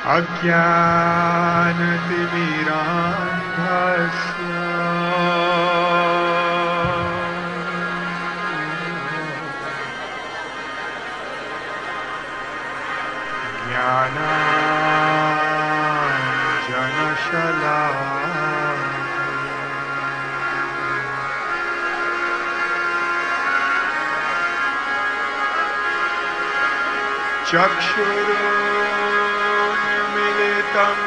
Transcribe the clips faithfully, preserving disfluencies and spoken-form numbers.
अज्ञानतिमिरान्धस्य ज्ञानाञ्जनशलाकया चक्षुरुन्मिलितं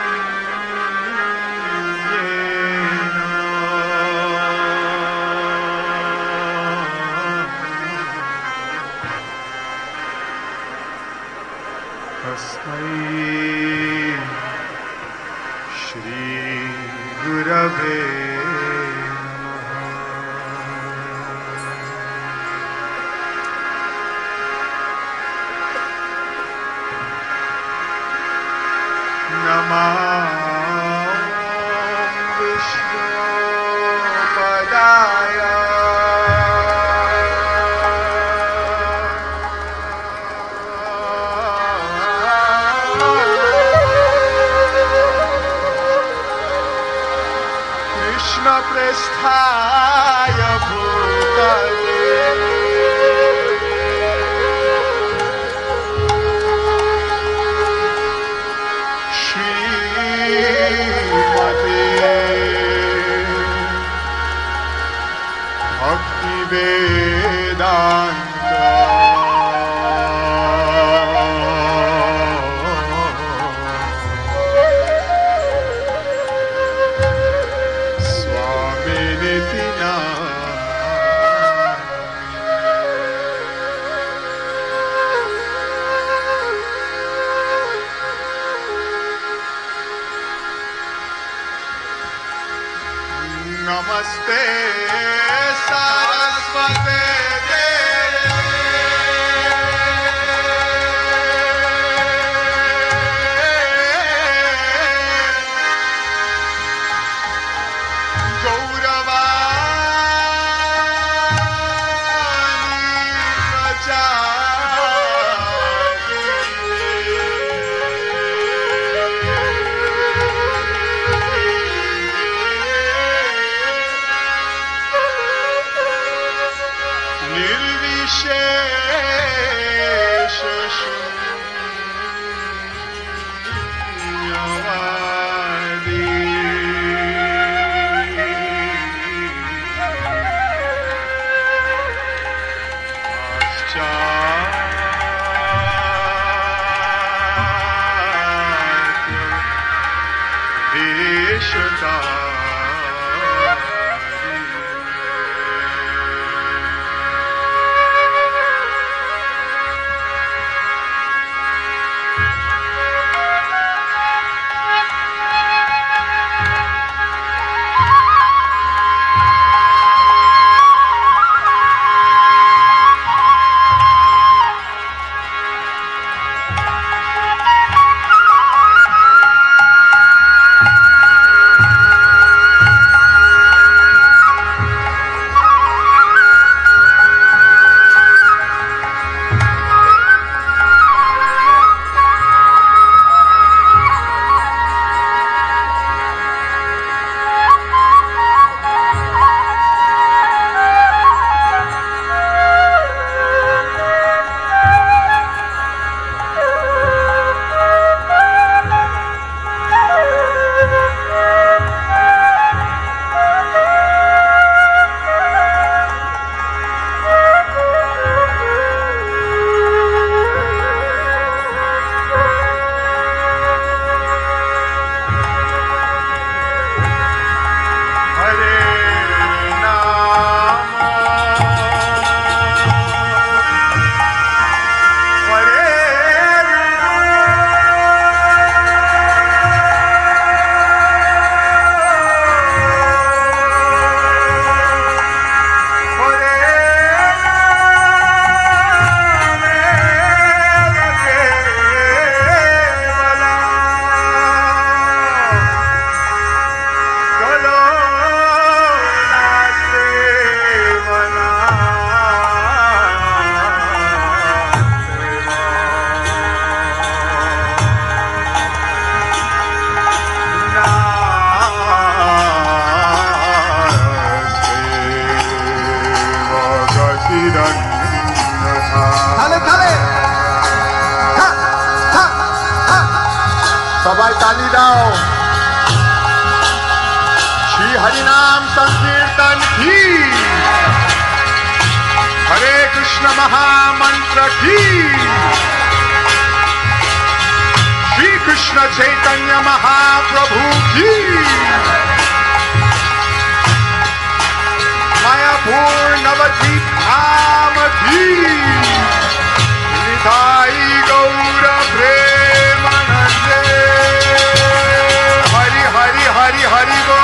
येन तस्मै श्रीगुरवे नमः विष्णुपदाय कृष्णप्रेष्ठाय भूतले वेदांत स्वामिनिति नामिने সবাই তালি দাও। শ্রী হরিনাম সংকীর্তন কি, হরে কৃষ্ণ মহামন্ত্র কি, শ্রী কৃষ্ণ চৈতন্য মহাপ্রভু কি, মায়াপুর নবদ্বীপ ধাম কি, নিতাই গৌর প্রেমানন্দে, হরি হরি হরি হরি গো।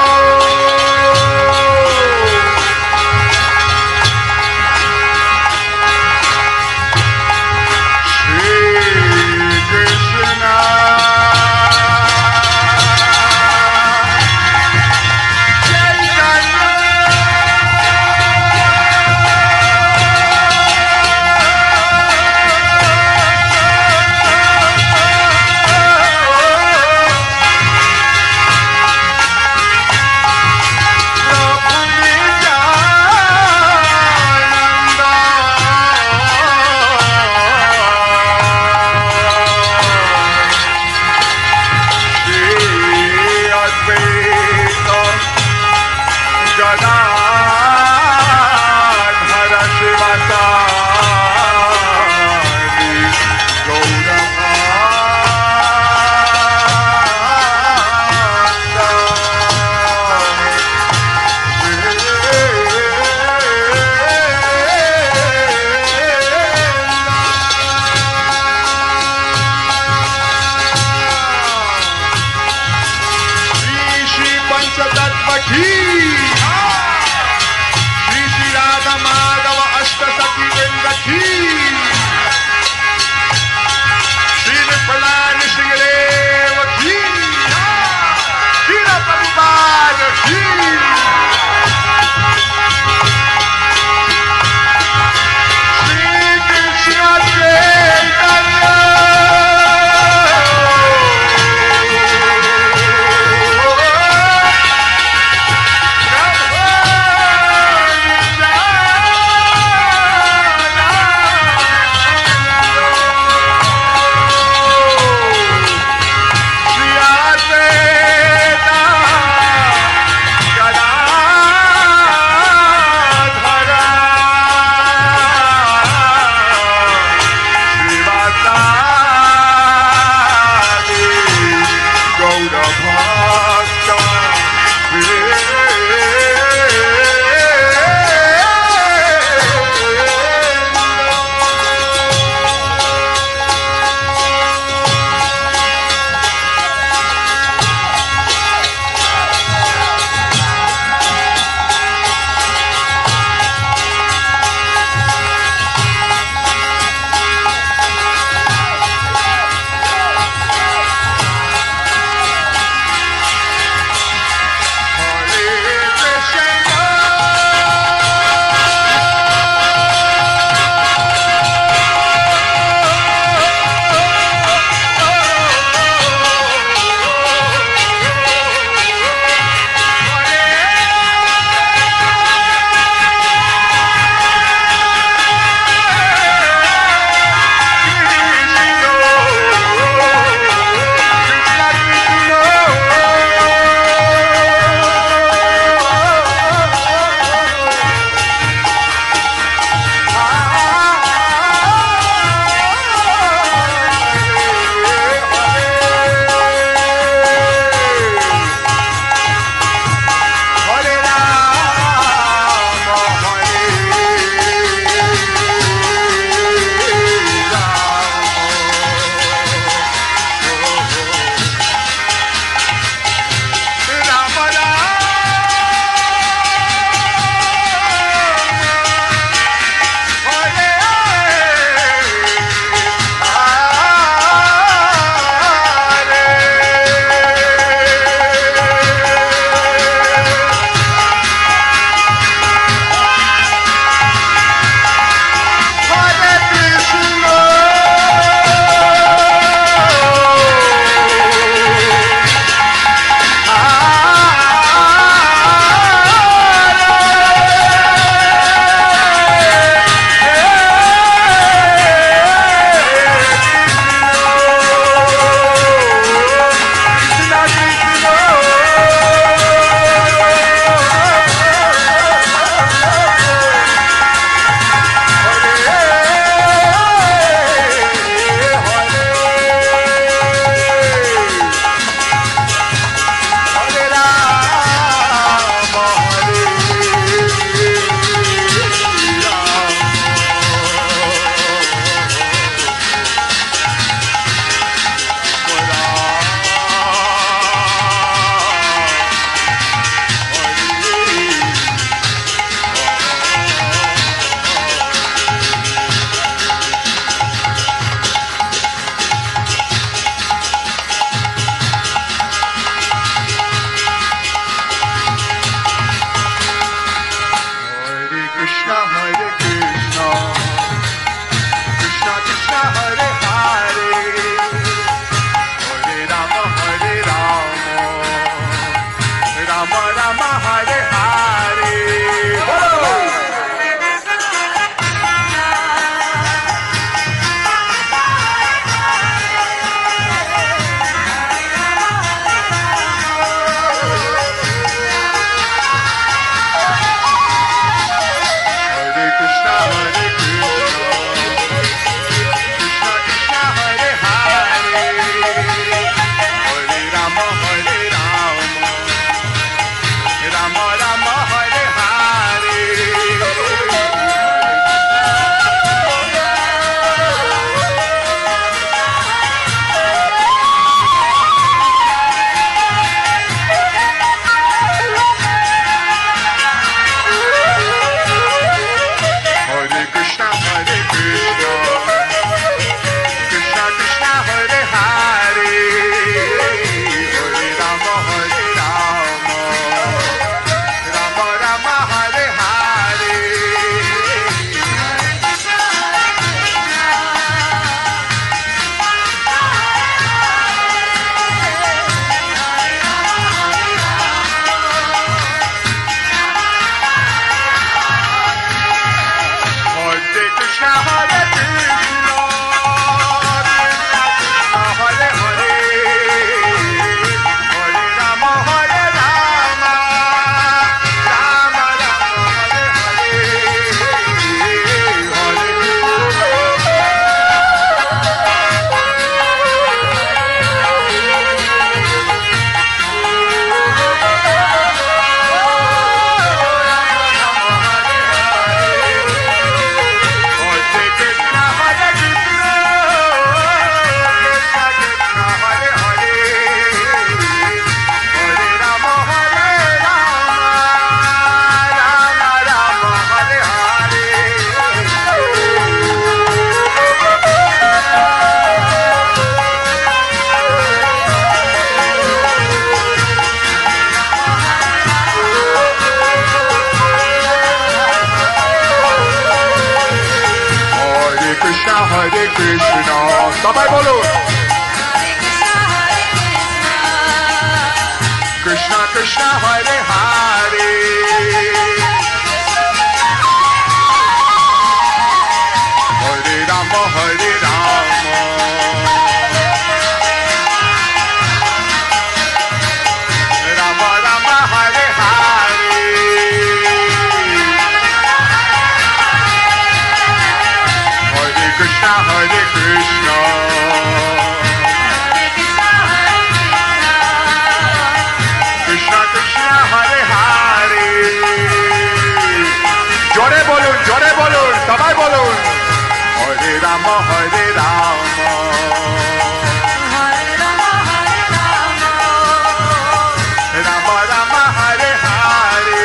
Krishna. সবাই বলুন Krishna Krishna Hare Hare Hare Rama Hare Rama Rama Rama Hare Hare Hare Krishna Hare Krishna Krishna Krishna Hare Hare জোরে বলুন জোরে বলুন সবাই বলুন Hare Rama Hare Rama Rama Rama Hare Hare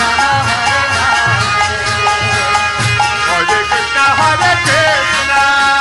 Hare Krishna Hare Krishna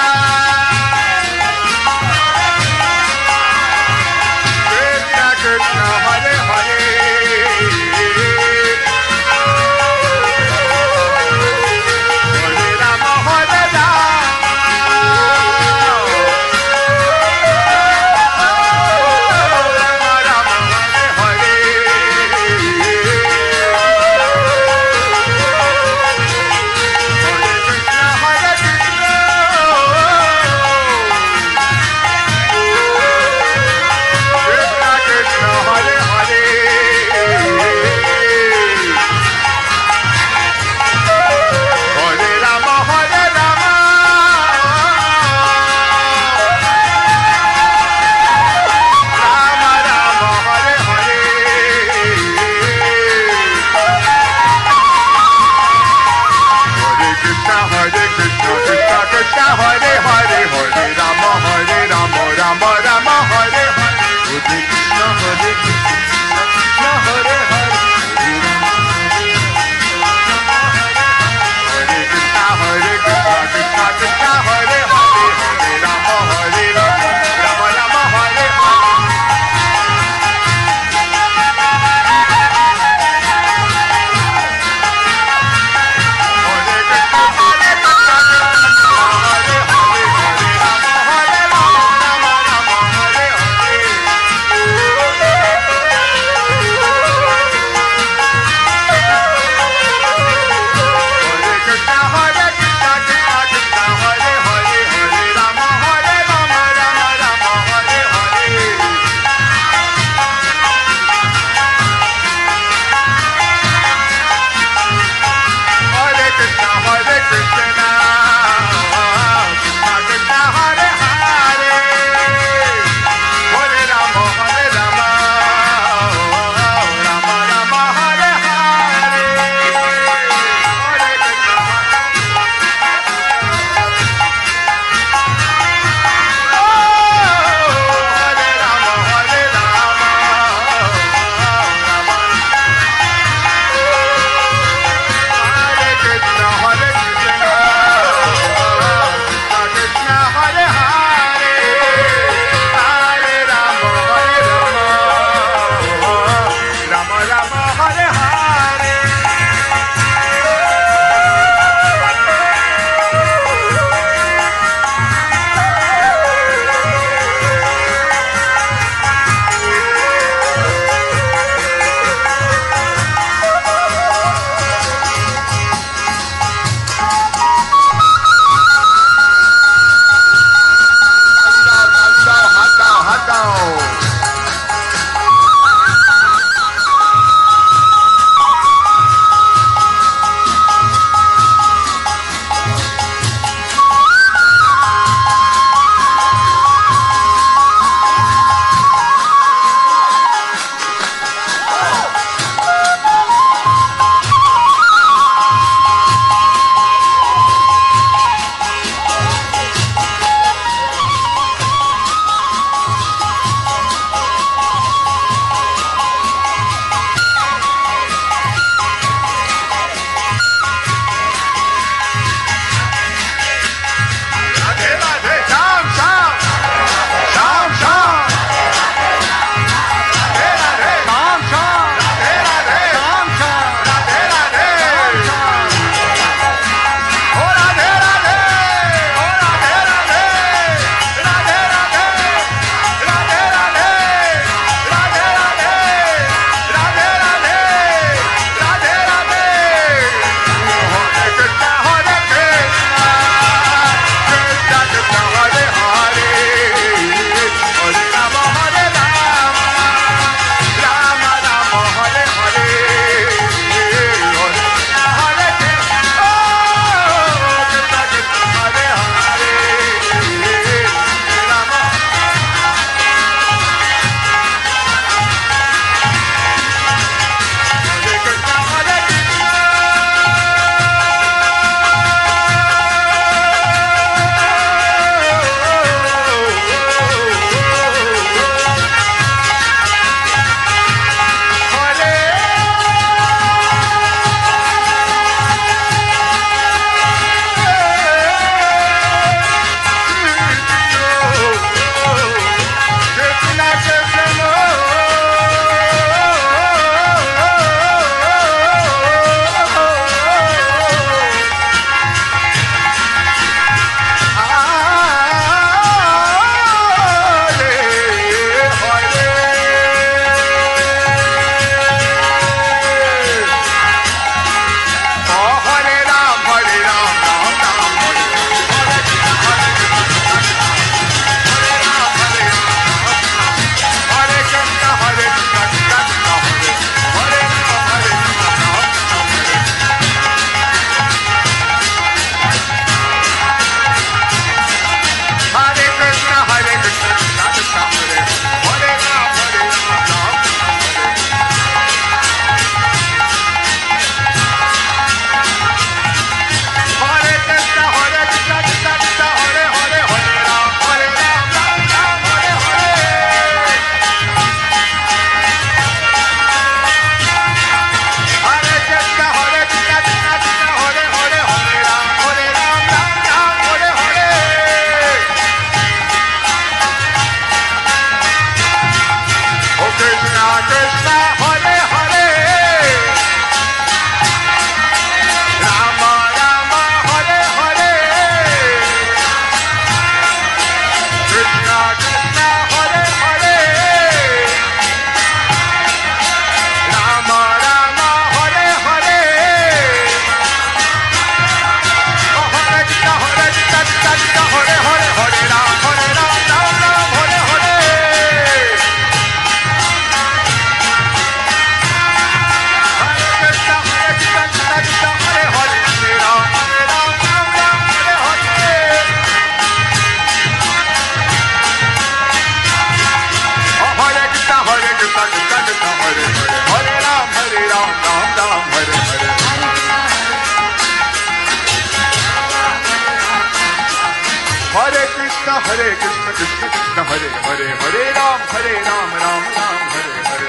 Hare Krishna, Krishna Krishna, Hare Hare, Hare Ram, Hare Ram, Ram Ram, Hare Hare.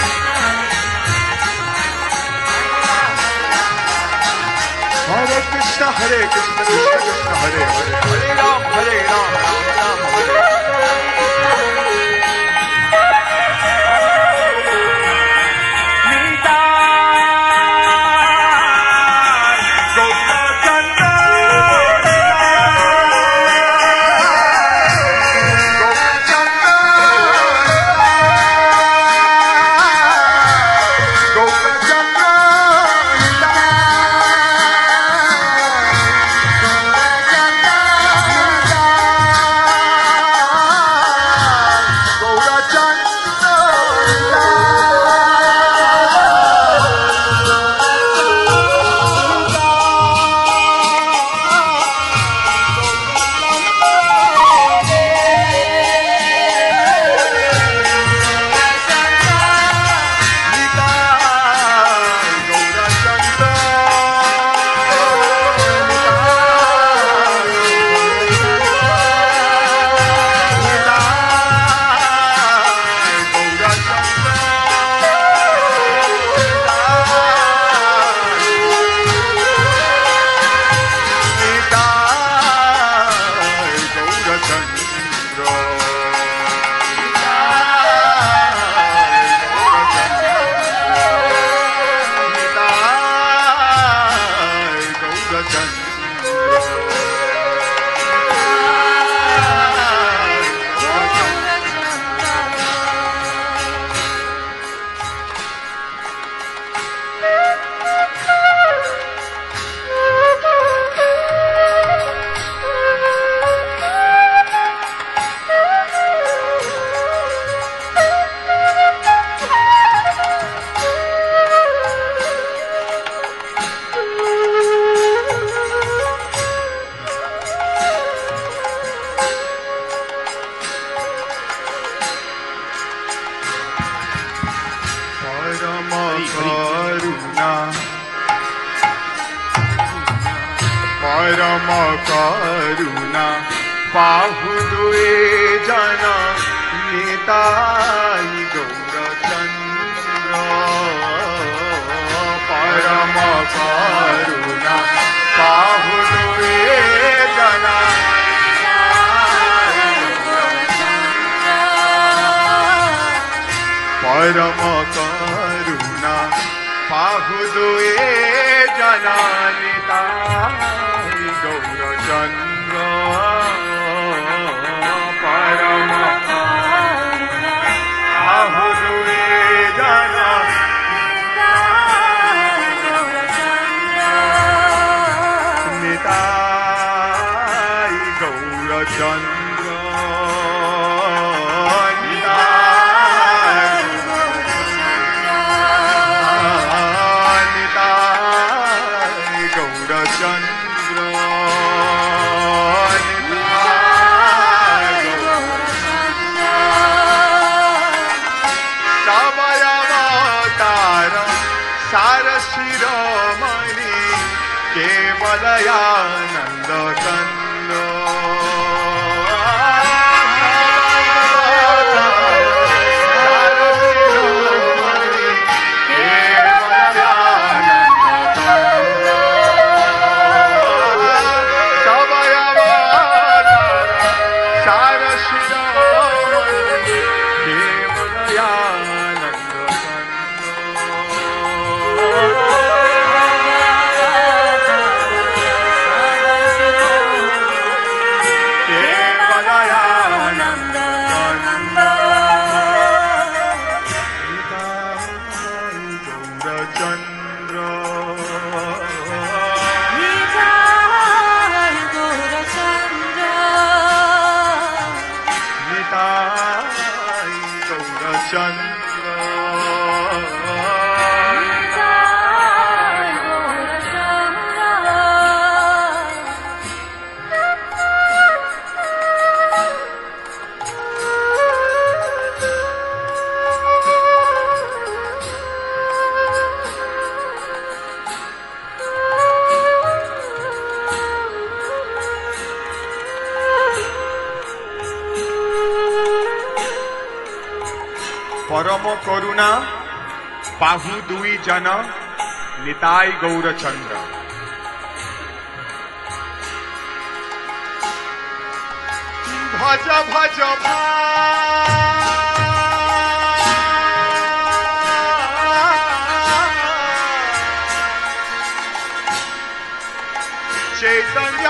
Hare Krishna, Hare Krishna, Krishna Krishna, Hare Hare, Hare Ram, Hare Ram, Ram Ram, Hare Hare. परम करुणा बाहु दुई जन निताई गौरचंद्र। भज भज चैतन्य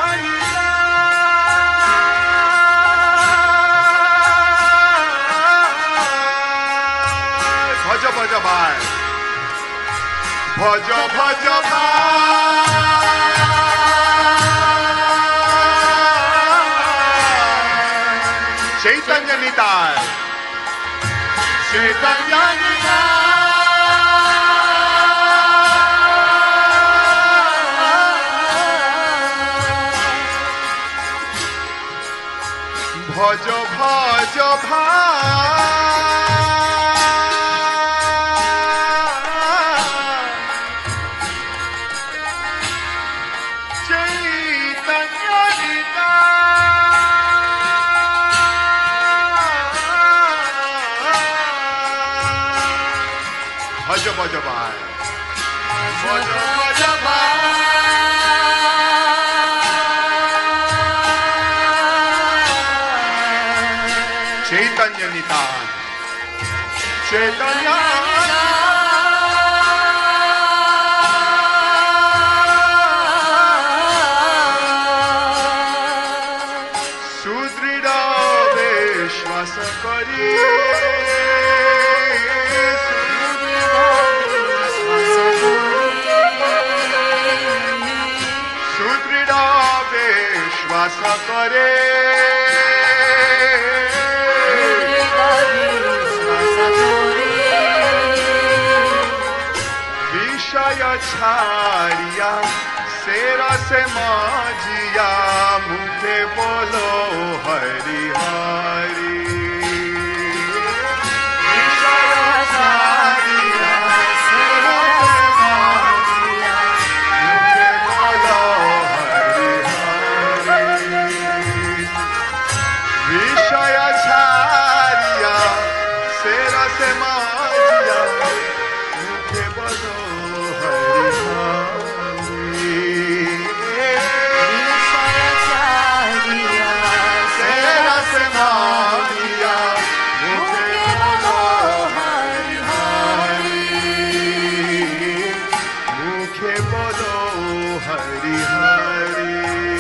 भज भज भाई भज भज चैतन्य निताय चैतन्य भज भज भज भज भाई भज भज चैतन्य निताय चैतन्य सुदृढ़ विश्वास करी विश्वास करे विषय छाड़िया शेर से माजिया मुखे बोलो हरि हरि विषय छाड़िया शेर से माजिया मुखे बोलो विषय छाड़िया शेर से माजिया मुखे बोलो हरि हरि विषय छाड़िया शेर से माजिया मुखे बोलो हरि हरि मुखे बोलो हरि हरि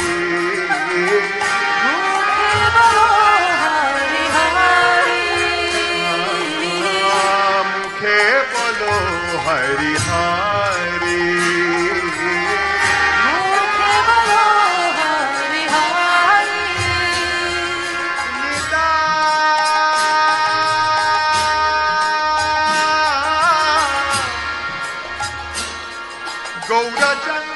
हरि हरि मुखे बोलो हरि हरि गौरचंद्र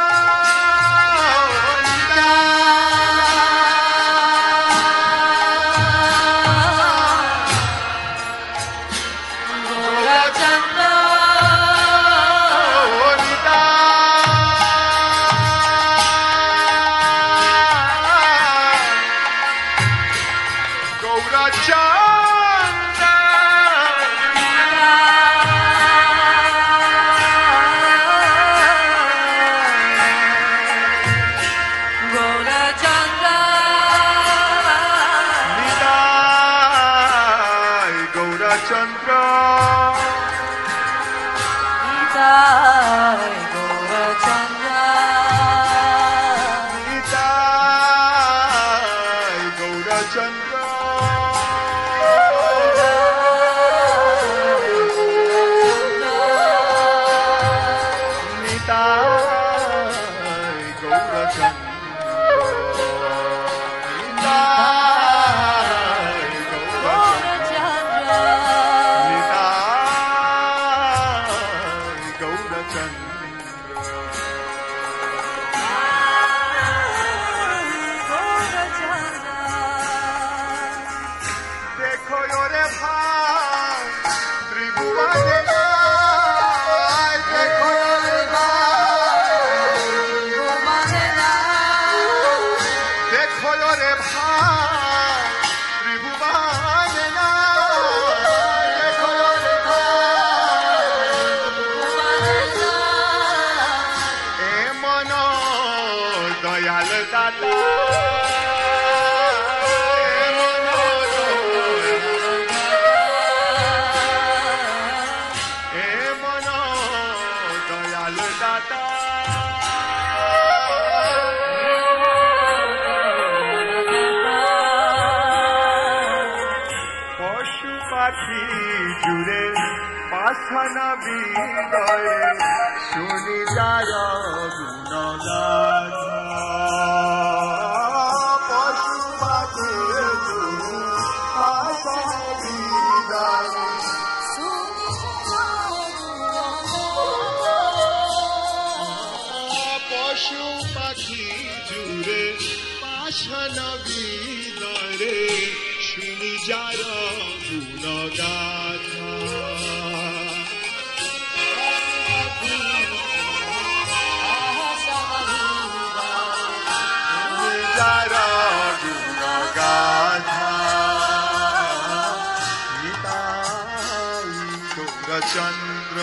चंद्र निताय गौरचंद्र निताय गौरचंद्र निताय गौरचंद्र পাখি জুড়ে পাছান বিদরে শুনি যার গুণগান পশু পাখি জুড়ে পাছান বিদরে পশু পাখি জুড়ে পাছান বিদরে শুনি যার গুণগাথা যার গুণগাথা নিতাই গৌরচন্দ্র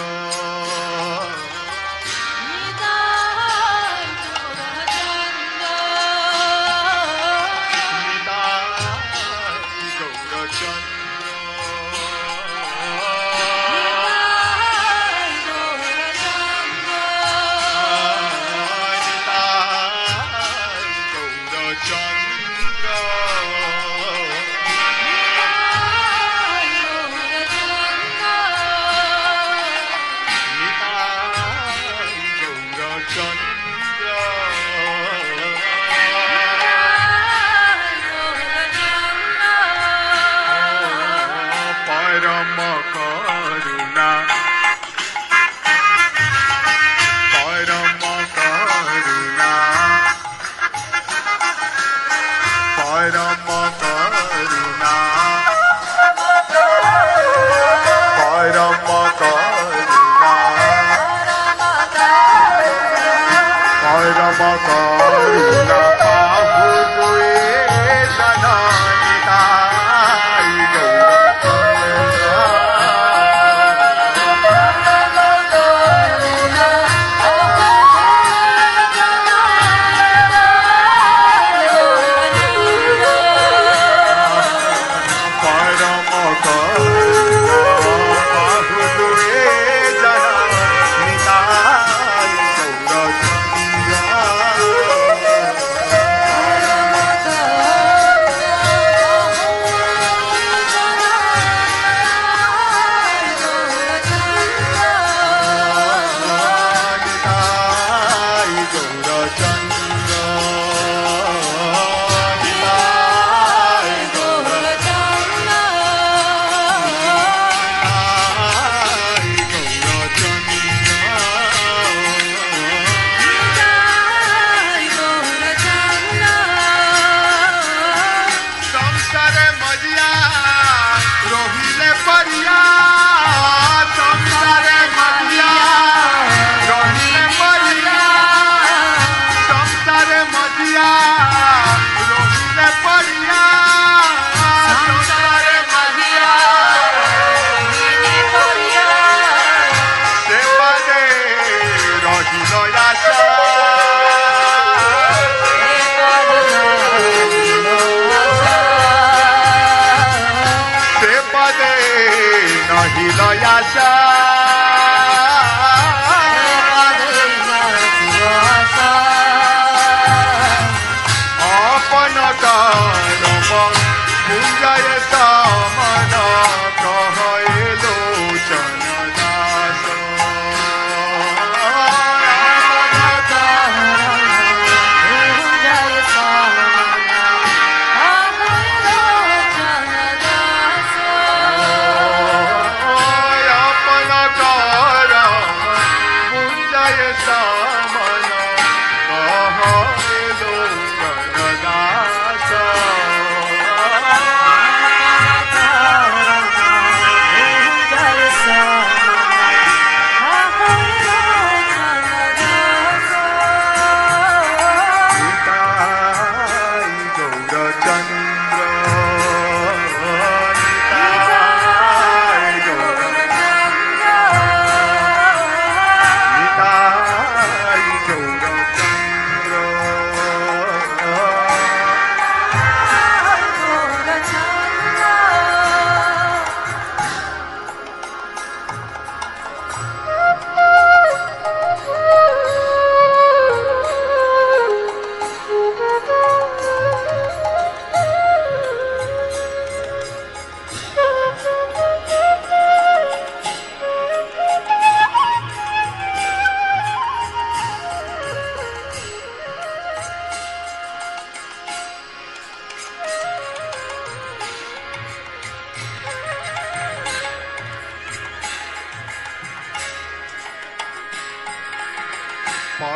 Thank you.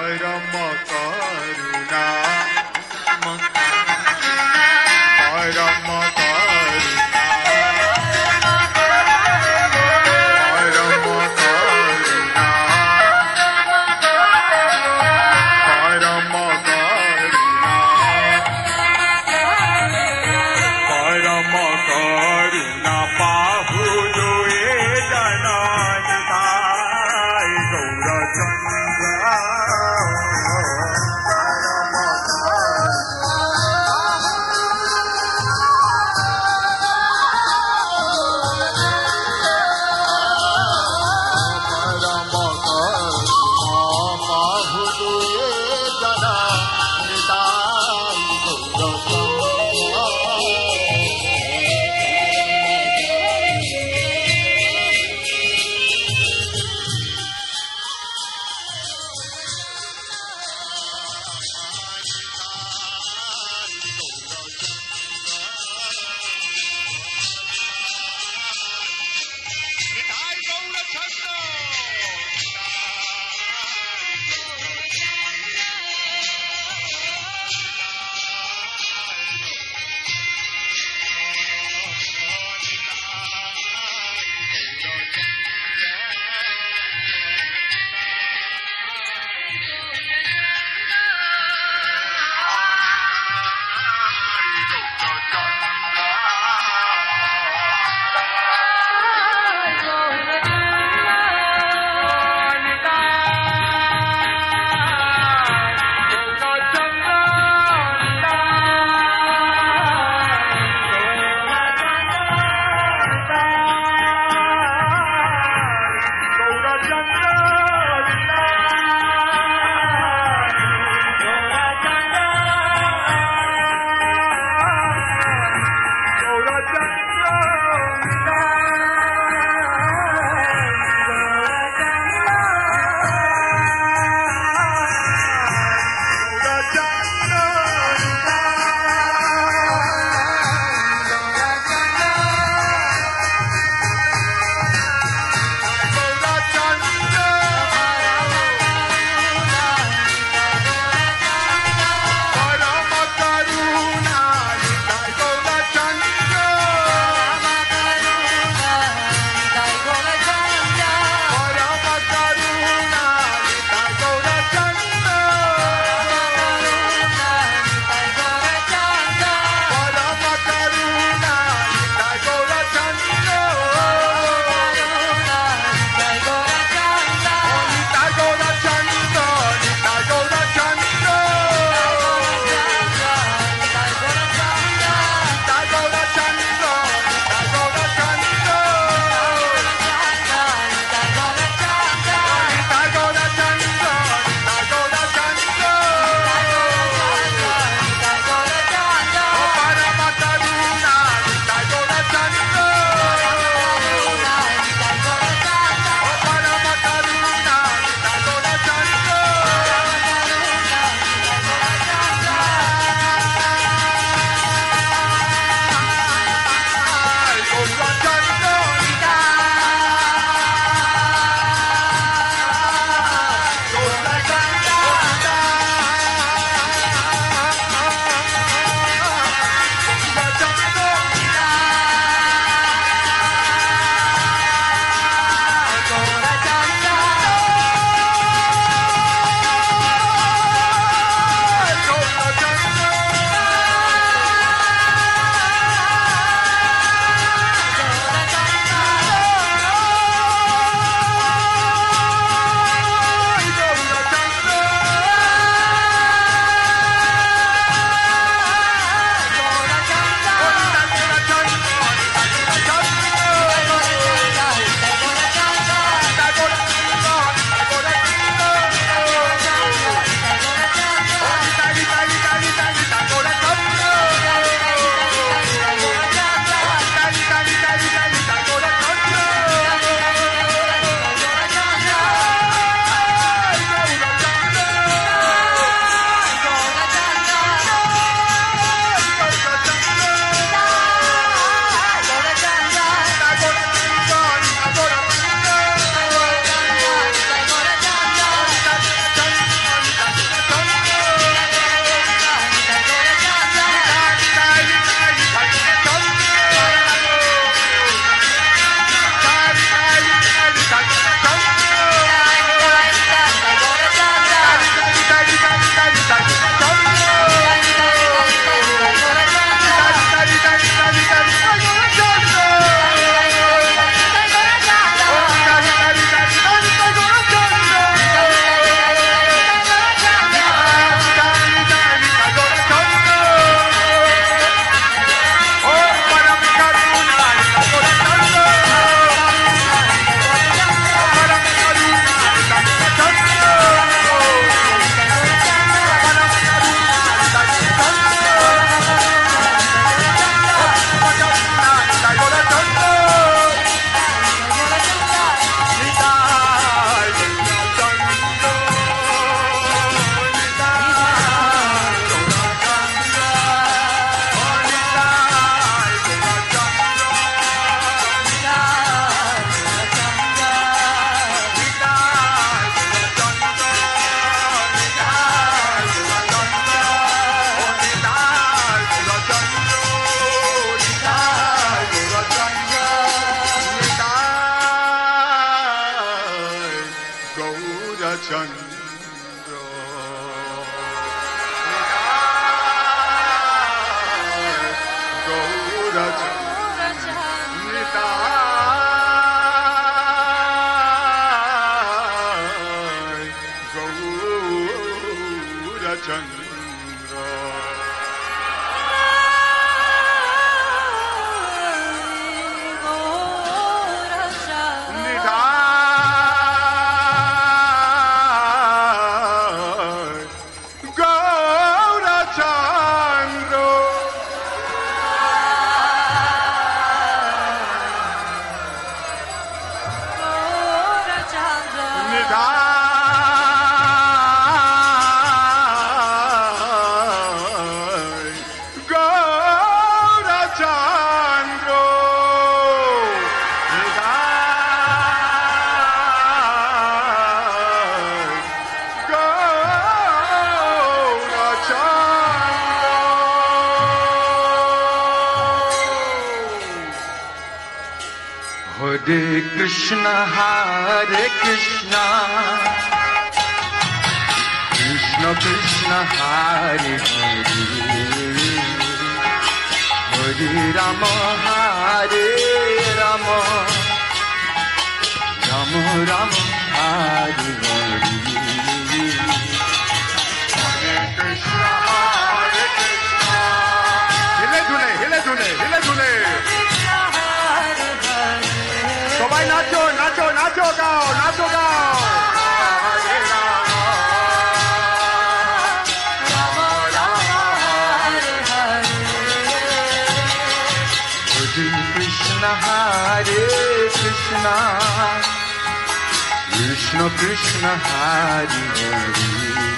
परम करुणा परम करुणा परम करुणा परम करुणा परम करुणा पाहु जो ये जनानिता गौरचंद्र परम Chandra. Gaura Chandra. Gaura Chandra. Hare Krishna, Hare Krishna, Krishna Krishna, Hare Hare, Hare Rama, Hare Rama, Rama Rama, Hare Hare, Hare Krishna, Hare Krishna. Hile dhune, hile dhune, hile dhune. সবাই নাচো নাচো নাচো গাও নাচো গাও হরে Ram Ram Ram Hare Hare Hare Krishna, Hare Krishna, Krishna Krishna, Hare Hare,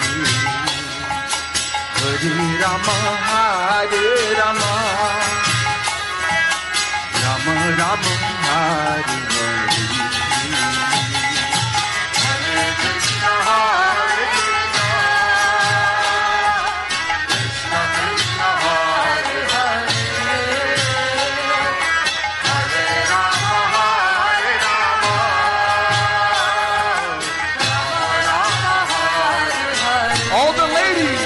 Hare Rama, Hare Rama, Rama Rama, Hare Hare, Hare Krishna Hare Krishna Krishna Krishna Hare Hare Hare Rama Hare Rama Rama Rama Hare Hare. all the ladies.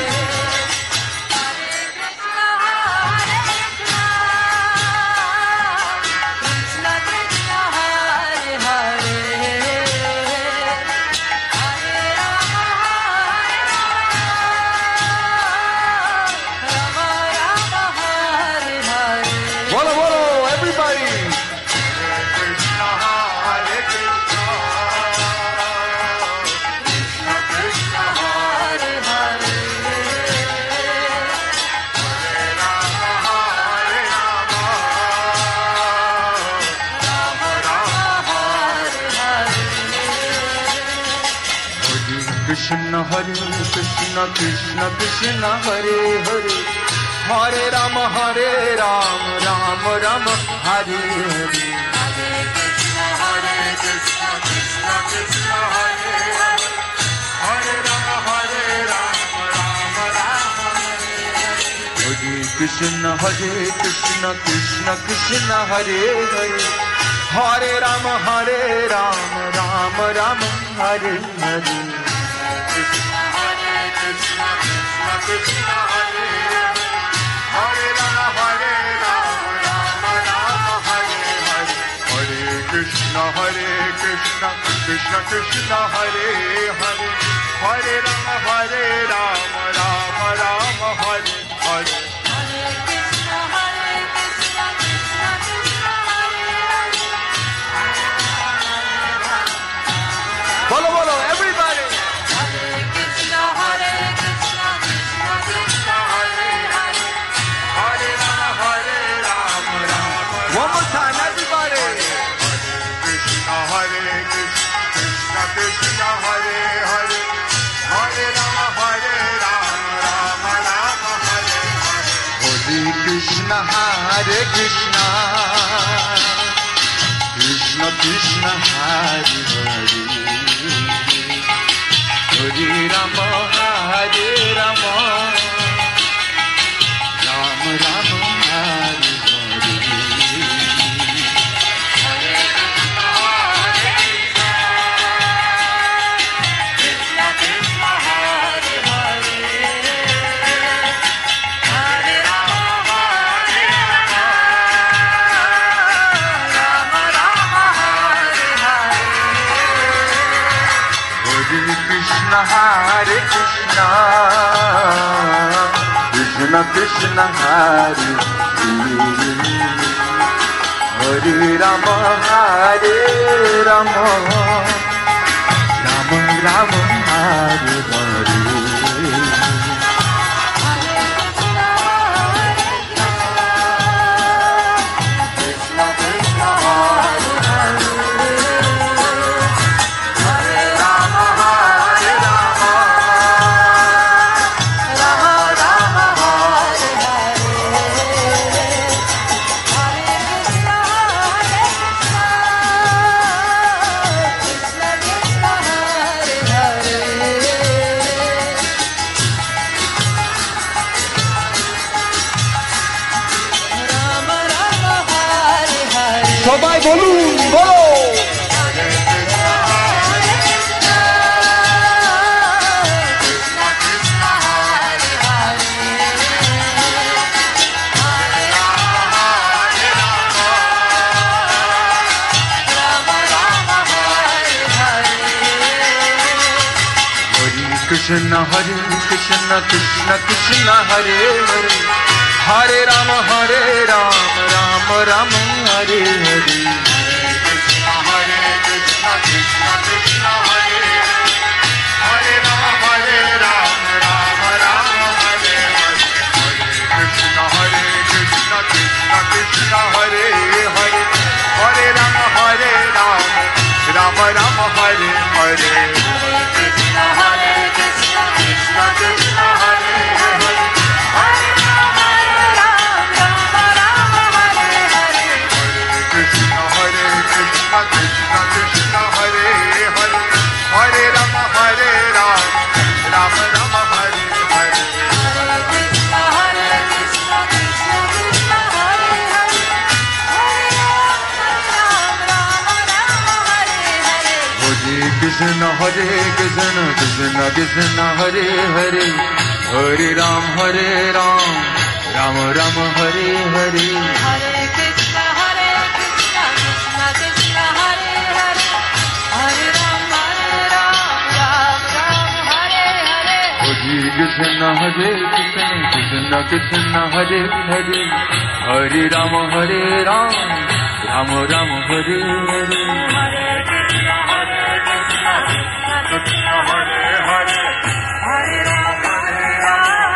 Walla walla, everybody. Hare Krishna Hare Krishna Krishna Krishna Hare Hare Hare Rama Hare Rama Rama Rama Hare Hare. Hare Krishna, Hare Krishna, Krishna Krishna, Hare Hare, Hare Rama, Hare Rama, Rama Rama, Hare Hare. Hare Krishna Hare Krishna Krishna Krishna Hare Hare Hare Rama Hare Rama Rama Rama Hare Hare. Hare Krishna, Hare Krishna, Krishna Krishna, Hare Hare, Hare Rama, Hare Rama, Rama Rama, Hare Hare. Krishna Hare Krishna Krishna Krishna Hare Hare Hare Rama Hare Rama Rama Rama Hare Hare. Hare Krishna Hare Krishna Krishna Krishna Hare Hare Hare Rama Hare Rama Rama Rama Hare Hare. Bolo bolo, everybody. Hare Krishna Hare Krishna Krishna Krishna Hare Hare Hare Rama Hare Rama Rama. One more time, everybody. Krishna Hare Krishna Krishna Krishna Hare Hare Hare Rama Hare Rama Rama Rama Hare Hare. Hare Krishna, Hare Krishna, Krishna Krishna, Hare Hare, Hare Rama, Hare Rama, Rama Rama, Hare Hare. Krishna Hare Krishna Krishna Krishna Hare Hare Rama Hare Rama Rama Rama Hare Hare সবাই বলুন বলো Krishna Hare Krishna Krishna Krishna Hare Hare Hare Rama Hare Rama Rama Rama Hare Hare Krishna Hare Krishna Krishna Krishna Hare Hare Rama Hare Rama Rama Rama Hare Hare Krishna Hare Krishna Krishna Krishna Hare Hare Hare Rama Hare Rama Rama Rama Hare Hare Krishna Hare Krishna Krishna Krishna Hare Hare Hare Rama Hare Rama Rama Rama Hare Hare Krishna Hare Krishna Krishna Krishna Hare Hare Hare Rama Hare Rama Rama Rama Hare Hare Krishna Hare Krishna Krishna Krishna Hare Hare Hare Rama Rama Rama Hare Hare Krishna Hare Krishna Krishna Krishna Hare Hare Hare Ram Hare Ram Ram Ram Hare Hare Hare Krishna Hare Krishna Krishna Krishna Hare Hare Hare Ram Hare Ram Ram Ram Hare Hare Hare Krishna Hare Krishna Krishna Krishna Hare Hare Hare Ram Hare Ram Ram Ram Hare Hare Hare Krishna Hare Krishna Krishna Hare Hare Hare Ram Hare Ram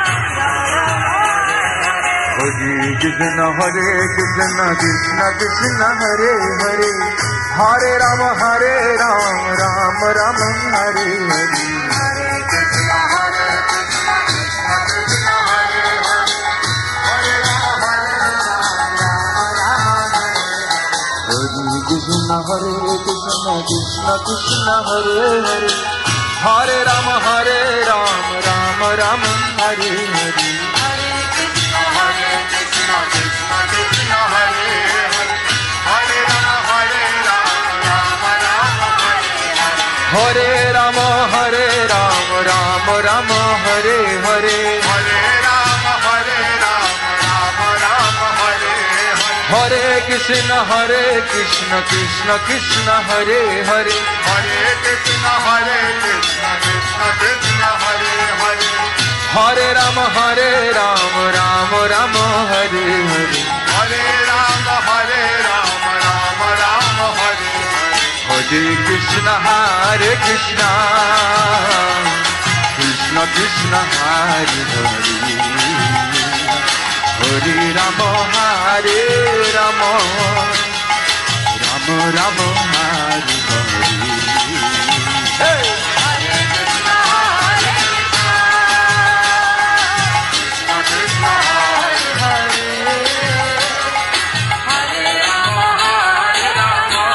Hare Krishna Hare Krishna Krishna Krishna Hare Hare Hare Rama Hare Ram Ram Ram Hare Hare Hare Krishna Hare Krishna Krishna Krishna Hare Hare Hare Rama Hare Rama Rama Hare Hare Krishna Hare Krishna Krishna Krishna Hare Hare Hare Rama Hare Ram Ram Ram Hare Hare Hare Krishna Hare Krishna Krishna Krishna Hare Hare Hare Rama Hare Rama Rama Rama Hare Hare Hare Rama Hare Rama Rama Rama Hare Hare Hare Rama Hare Rama Rama Rama Hare Hare Hare Krishna Hare Krishna Krishna Krishna Hare Hare Hare Krishna Hare Krishna Krishna Krishna Hare Hare Hare Rama Hare Rama Rama Rama Hare Hare Hare Rama Hare Rama Rama Rama Hare Hare Hare Krishna Hare Krishna Krishna Krishna Hare Hare Hare Rama Hare Rama Rama Rama Hare Hare Hey! Hare Krishna Hare Krishna Krishna Krishna Hare Hare Hare Rama Hare Rama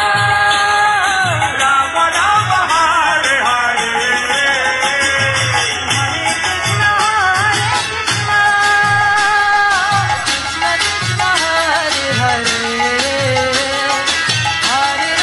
Rama Rama Hare Hare Hare Krishna Hare Krishna Krishna Krishna Hare Hare Hare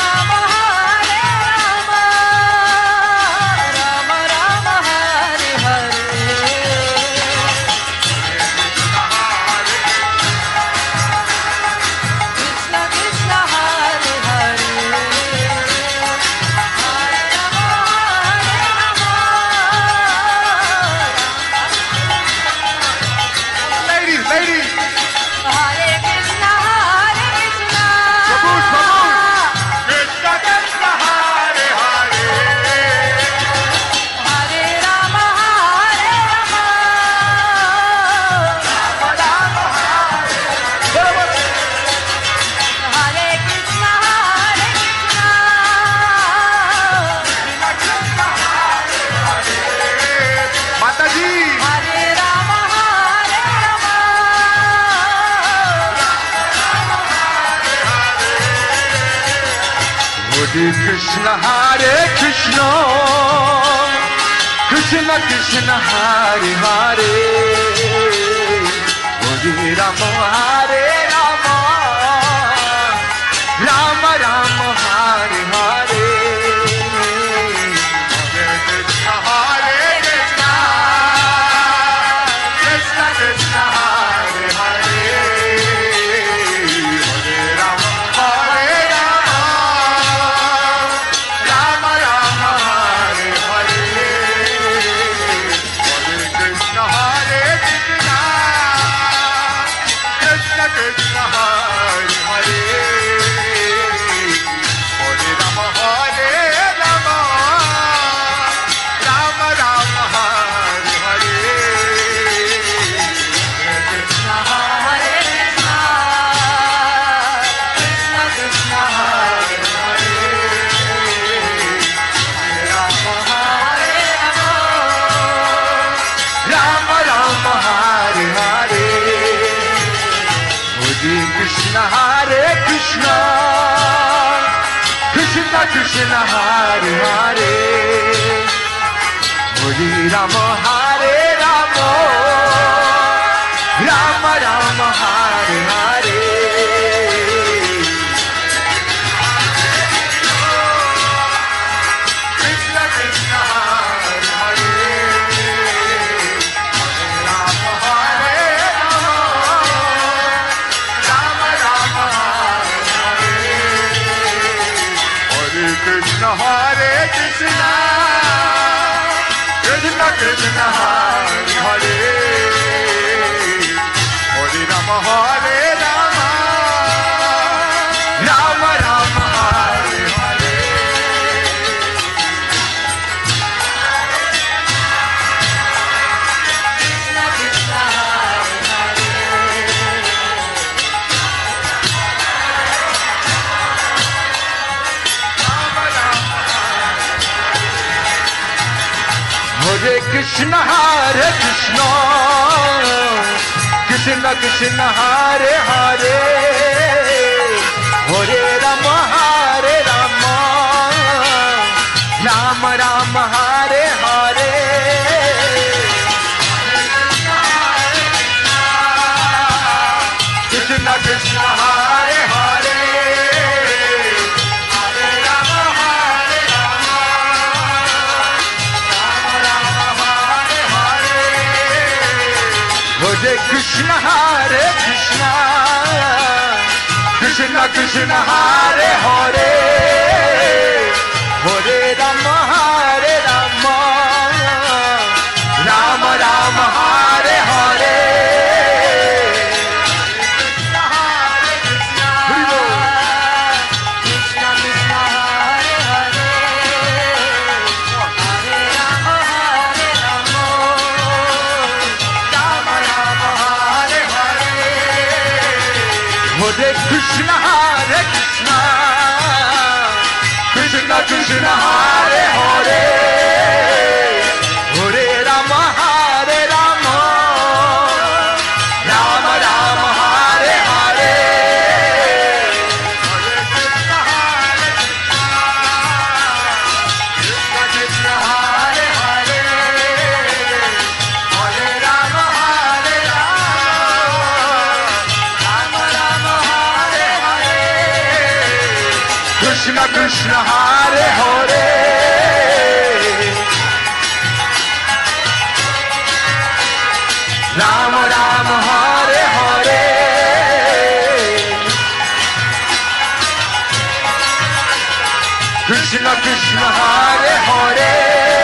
Hare Krishna, Hare Krishna, Krishna Krishna, Hare Hare, Hare Rama, Hare Rama, Rama Rama, Hare Hare, Hare Krishna, Hare Krishna, Krishna Krishna, Hare Hare, Hare Rama, Hare Rama, Rama Rama, Hare Hare, Hare Krishna, Hare Krishna, Krishna Krishna, Hare Hare, Hare Rama, Hare Rama, Rama Rama, Hare Hare, Hare Krishna, Hare Krishna, Krishna Krishna, Hare Hare, Hare Rama, Hare Rama, Rama Rama, Hare Hare, Hare Krishna, Hare Krishna, Krishna Krishna, Hare Hare, Hare Rama, Hare Rama, Rama Rama, Hare Hare, Krishna Krishna, Hare Hare, Hare Krishna, Krishna Krishna, Hare Hare, Hare Rama, Hare Rama, Rama Rama, Hare Hare. Krishna Krishna, Hare Hare Krishna, Hare Krishna, Krishna Krishna, Hare Hare, Hare Rama, Hare Rama, Rama Rama, Hare Hare, Krishna Krishna, Hare Hare, Hare Rama, Hare Rama, Hare Krishna, Hare Krishna, Krishna Krishna, Hare Hare, Hare Rama, Hare Rama, Rama Rama, Hare Hare, Krishna Krishna, Hare Hare, Hare Rama, Hare Rama, Rama Rama, Hare Hare. Hare Krishna, Hare Krishna, Krishna Krishna, Hare Hare, Hare Rama, Hare Rama, Rama Rama, Hare Hare, Krishna Krishna, Hare Hare, Hare Rama, Hare Rama, Rama Rama, Hare Hare. Krishna Krishna, Hare Hare, Rama Rama, Hare Hare, Krishna Krishna, Hare Hare,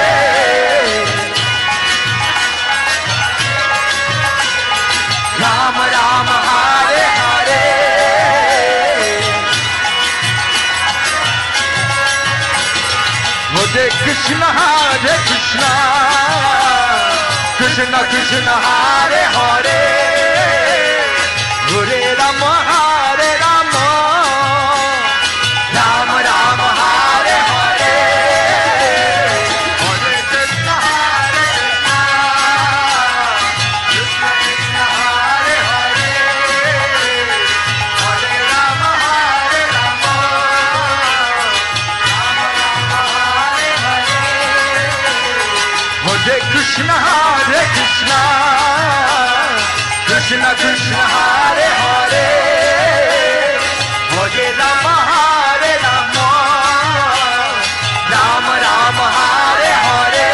Rama Rama, Hare Hare, Hare Krishna, Hare Krishna, Krishna Krishna, Hare Hare, Hare Rama, Hare Rama, Rama Rama, Hare Hare, Hare Krishna, Hare Krishna, Krishna Krishna, Hare Hare, Hare Rama, Hare Rama, Krishna, Hare Krishna, Krishna Krishna, Hare Hare, Hare Rama, Hare Rama, Rama Rama, Hare Hare.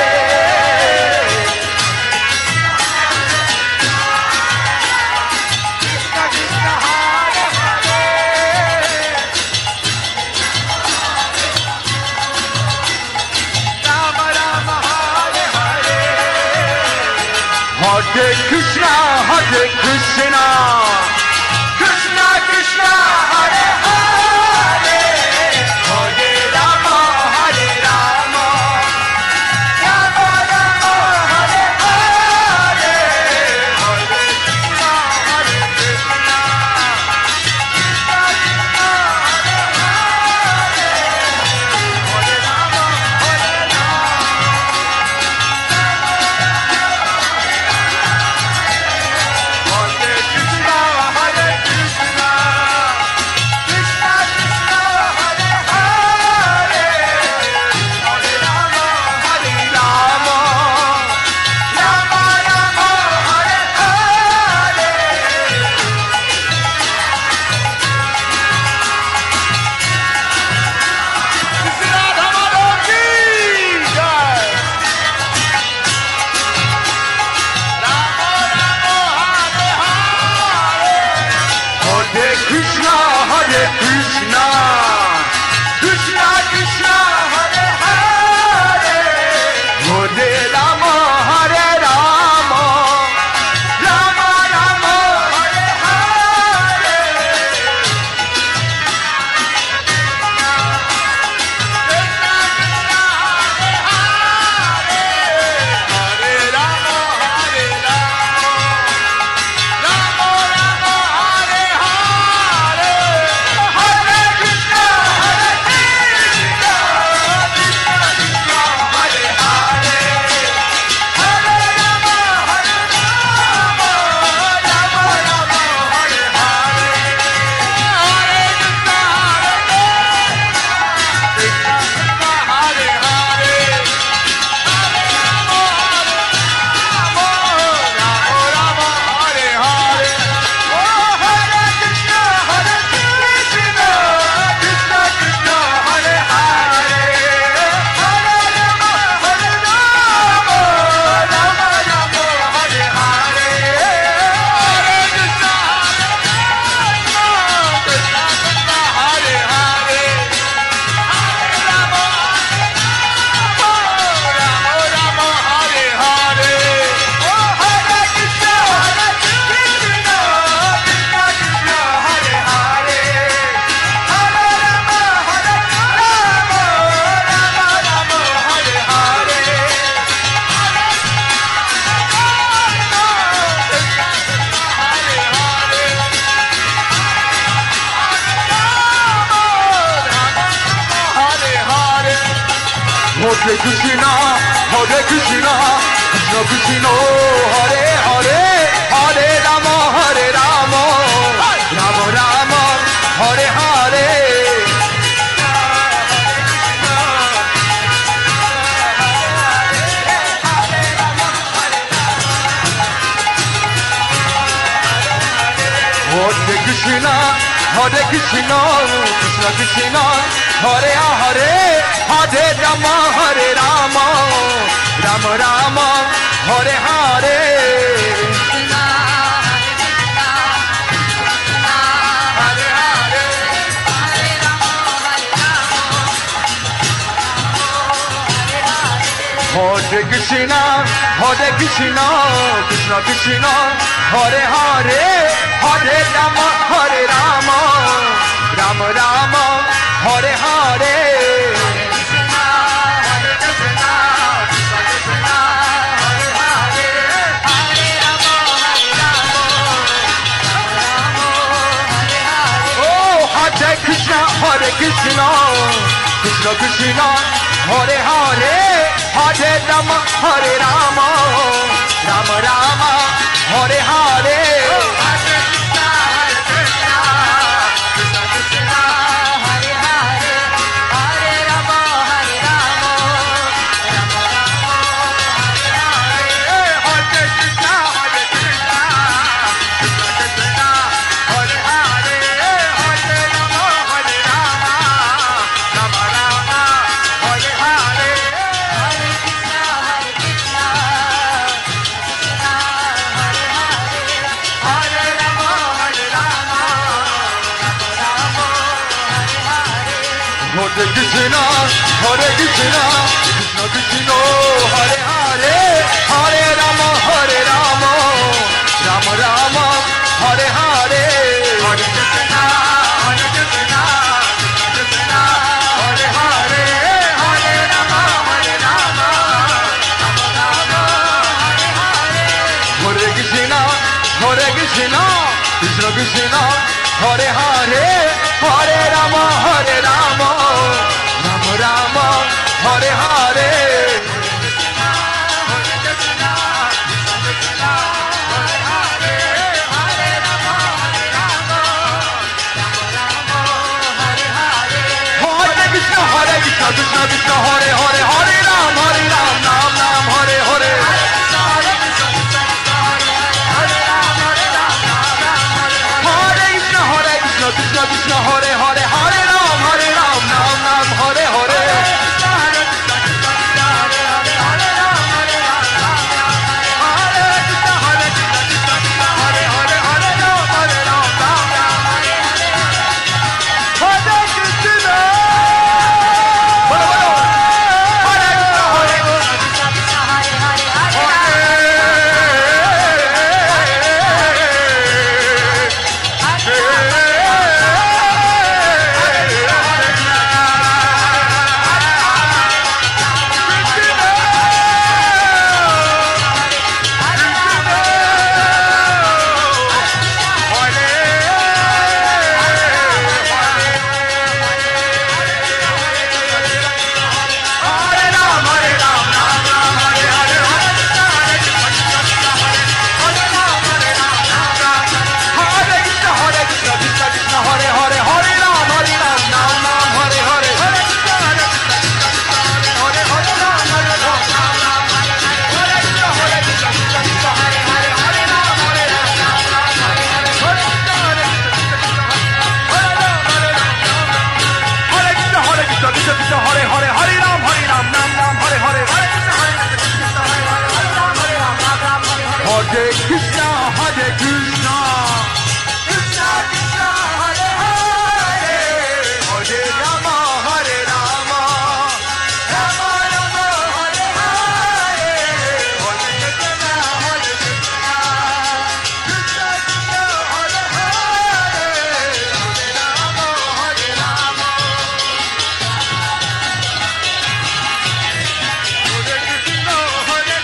Hare Krishna, Hare Krishna, Krishna Krishna, Hare Hare, Hare Rama, Hare Rama, Rama Rama, Hare Hare, Hare Krishna, Hare Krishna, Krishna Krishna, Hare Hare, Hare Rama, Hare Rama. Hare Krishna, Hare Krishna, Krishna Krishna, Hare Hare, Hare Rama, Hare Rama, Rama Rama, Hare Hare. Hare Krishna, Hare Krishna, Krishna Krishna, Hare Hare, Hare Rama, Hare Rama, Rama Rama, Hare Hare. Hare Krishna, Hare Krishna, Krishna Krishna, Hare Hare, Hare Rama, Hare Rama, Rama Rama, Hare Hare. Oh, Hare Krishna, Hare Krishna, Krishna Krishna, Hare Hare, Hare Rama, Hare Rama, Rama Rama, Hare Hare. Hare Krishna, Hare Krishna, Krishna Krishna, Hare Hare, Hare Rama, Hare Rama, Rama Rama, Hare Hare. Hare Krishna, Hare Krishna, Krishna Krishna, Hare Hare, Hare Rama, Hare Rama, Rama Rama, Hare Hare, Hare Krishna, Hare Krishna, Krishna Hare Hare, Hare Rama, Hare Rama, Rama Rama, Hare Hare, Hare Krishna, Hare Krishna, Krishna Krishna, Hare Hare, Hare Rama, Hare Rama, Rama Rama, Hare Hare. Hare Krishna, Krishna Krishna, Hare Hare, Hare Ram, Hare Ram, Ram Ram, Hare Hare. Hare Krishna, Krishna Krishna, Hare Hare, Hare Ram, Hare Ram, Ram Ram, Hare Hare. Hare Krishna, Hare Krishna, Krishna Krishna, Hare Hare, Hare Rama, Hare Rama, Rama Rama, Hare Hare, Hare Krishna, Hare Krishna, Krishna Krishna, Hare Hare, Hare Rama, Hare Rama, Hare Krishna, Hare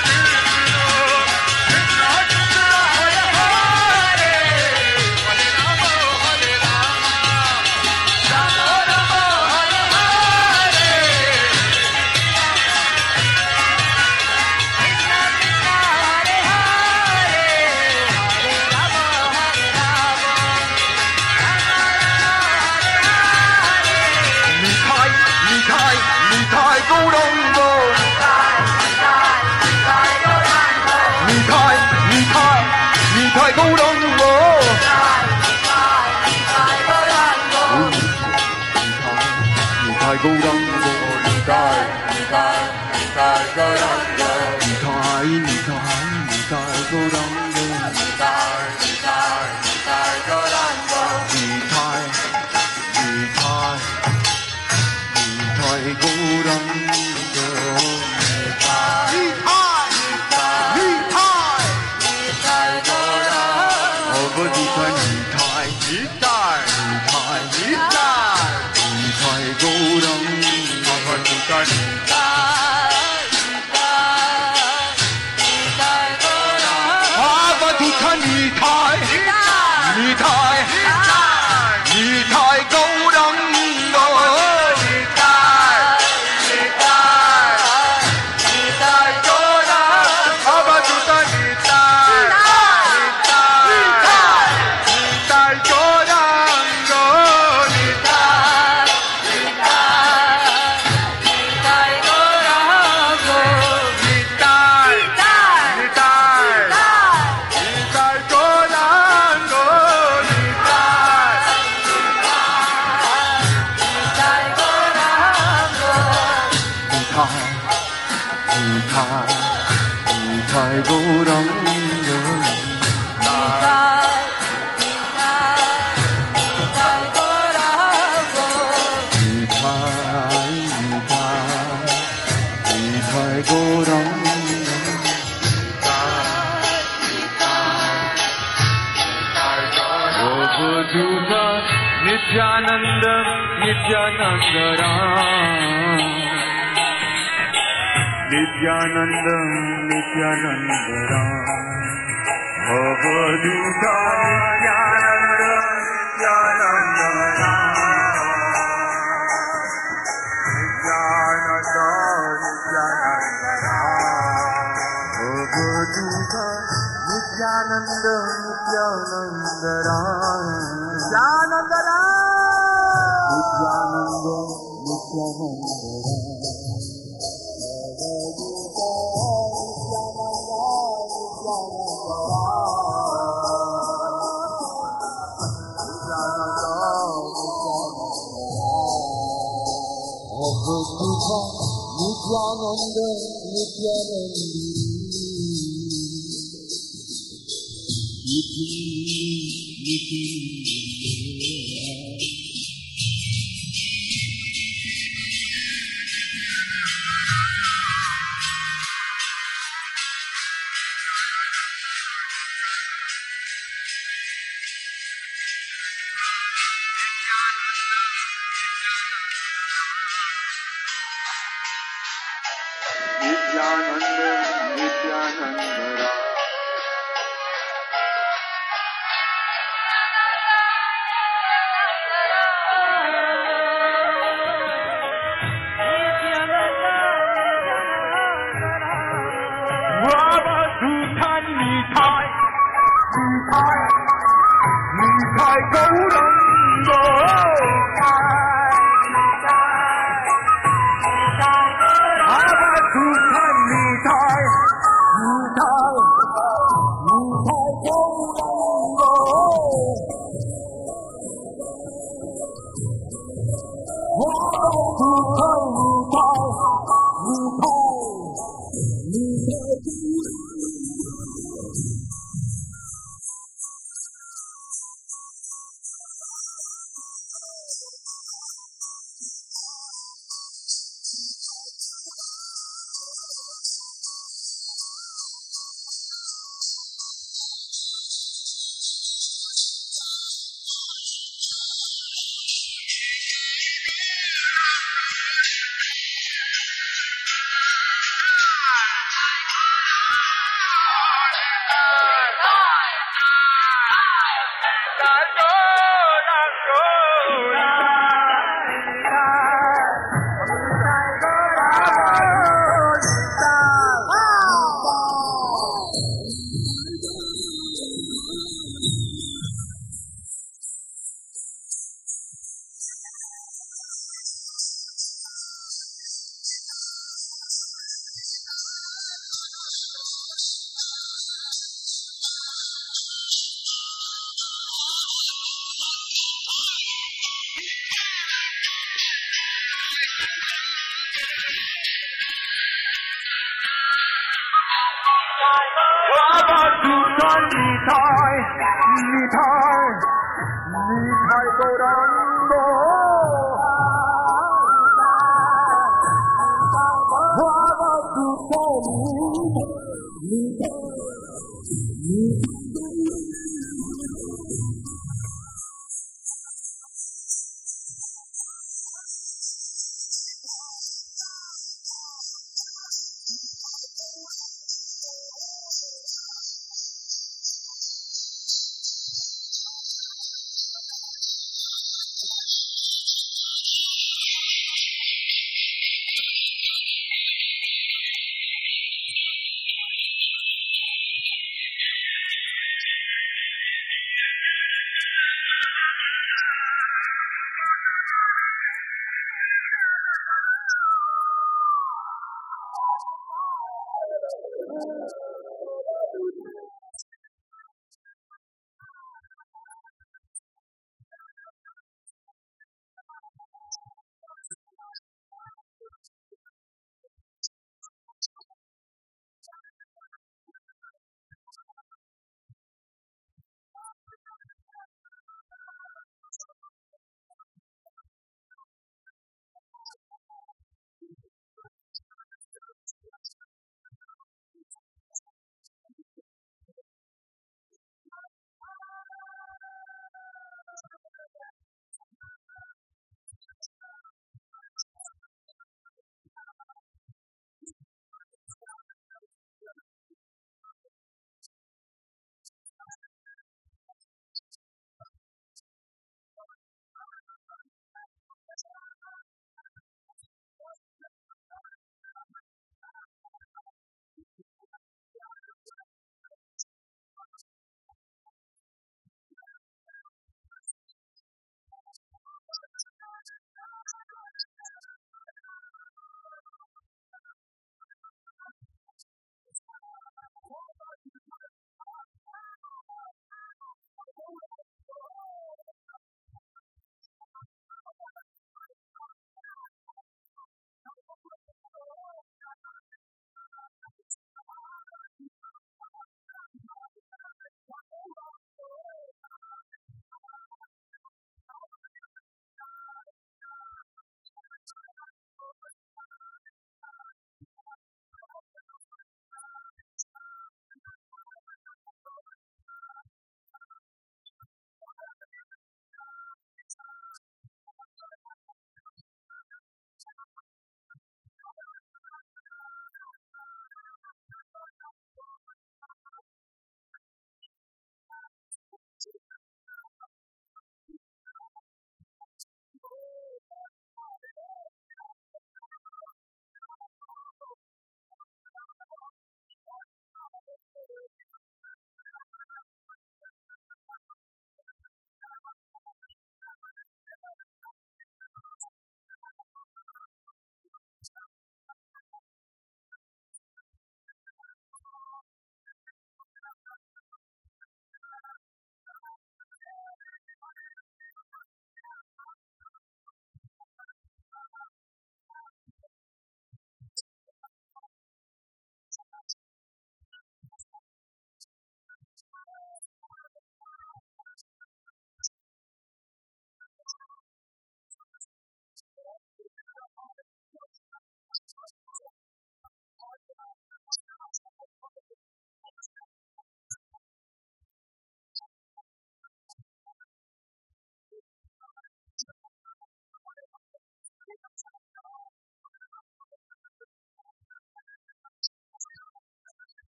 Nitai Gaurango, Nitai Gaurango, Nitai, Nitai, Nitai Gaurango, Nitai, Nitai, Nitai Gaurango, Nitai, Nitai, Nitai Gaurango, Nitai, Nitai, Nitai Gaurango, Nitai Gaurango, Nitai Nityanand Ram Nityanand Nityanand Ram अवधूता Nityanand Nityanand Ram Nityanand Nityanand Ram अवधूता Nityanand Nityanand Ram Nityanand Ram Nityanand Nityanand Nityanand Nityanand Nityanand Ram Brahma Nitai Nitai Nitai Gauranga Nitai, Nitai, Nitai Gauranga. Brahma Nitai,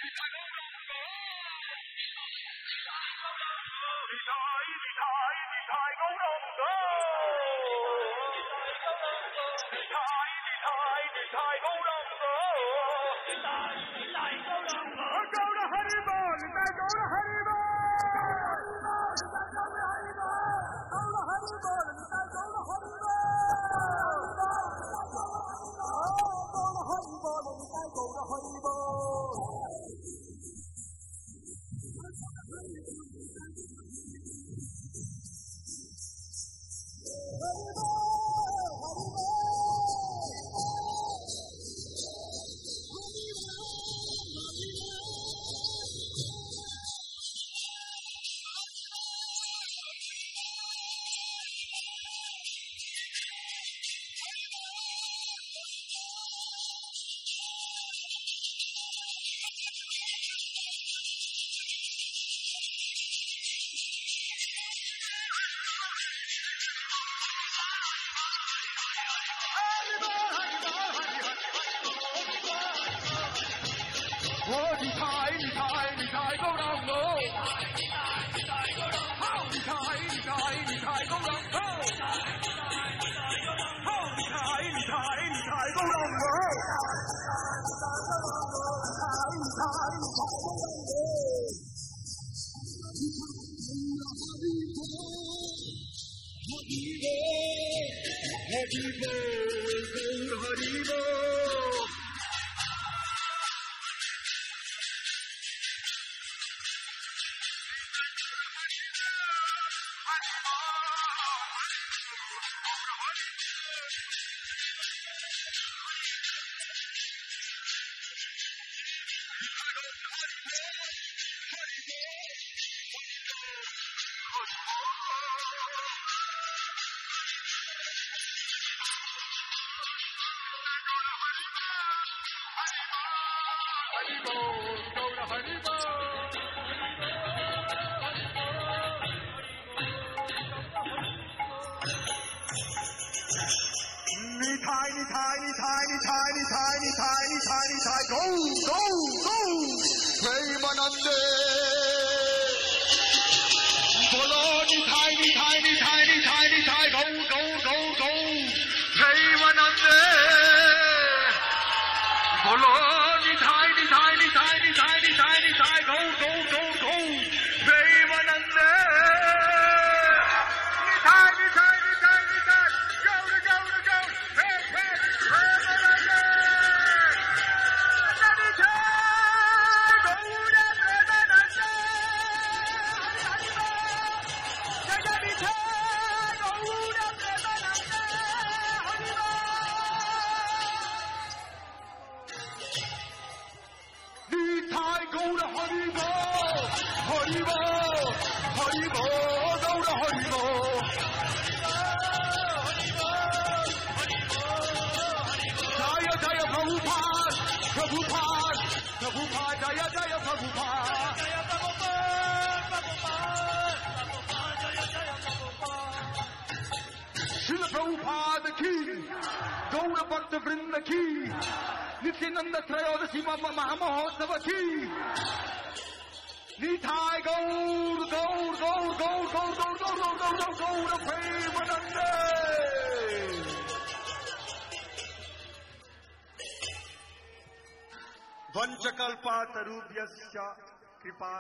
वंशकल्पातरुभ्यश्च कृपा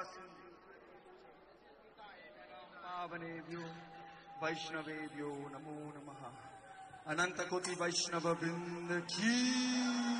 पावनेभ्यो वैष्णवेभ्यो नमो नमः। अनंत कोटि वैष्णव वृंद की